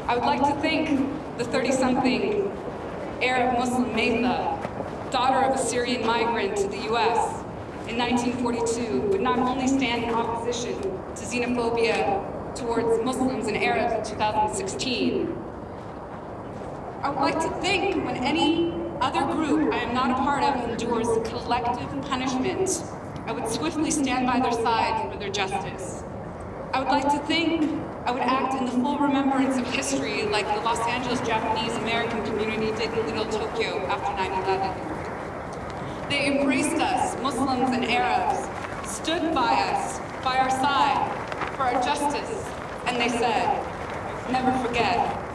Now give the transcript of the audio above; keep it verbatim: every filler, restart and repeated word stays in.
I would like to thank the thirty-something Arab Muslim Maytha, daughter of a Syrian migrant to the U S in nineteen forty-two, would not only stand in opposition to xenophobia towards Muslims and Arabs in two thousand sixteen. I would like to think when any other group I am not a part of endures collective punishment, I would swiftly stand by their side for their justice. I would like to think I would act in the full remembrance of history like the Los Angeles Japanese American community did in Little Tokyo after nine eleven. They embraced us, Muslims and Arabs, stood by us, by our side, for our justice, and they said, never forget.